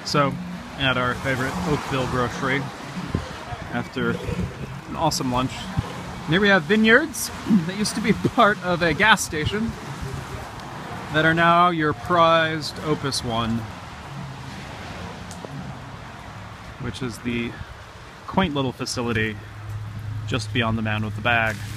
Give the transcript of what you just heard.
So, at our favorite Oakville grocery, after an awesome lunch. And here we have Vineyards that used to be part of a gas station that are now your prized Opus one, which is the quaint little facility just beyond the man with the bag.